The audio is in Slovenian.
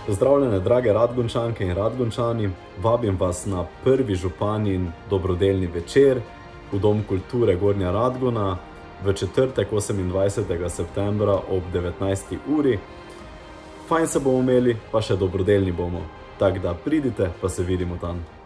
Pozdravljene, drage Radgončanke in Radgončani, vabim vas na prvi županin dobrodelni večer v Dom kulture Gornja Radgona v četrtek 28. septembra ob 19. uri. Fajn se bomo imeli, pa še dobrodelni bomo. Tako da pridite, pa se vidimo tam.